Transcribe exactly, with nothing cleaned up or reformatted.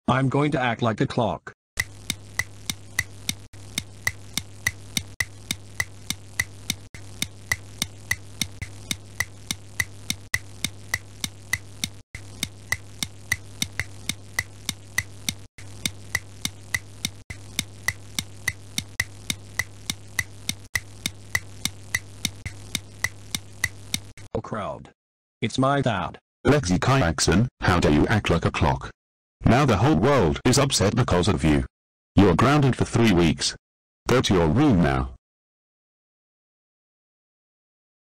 I'm going to act like a clock. Crowd. It's my dad. Lakozie Kayakson, how dare you act like a clock? Now the whole world is upset because of you. You're grounded for three weeks. Go to your room now.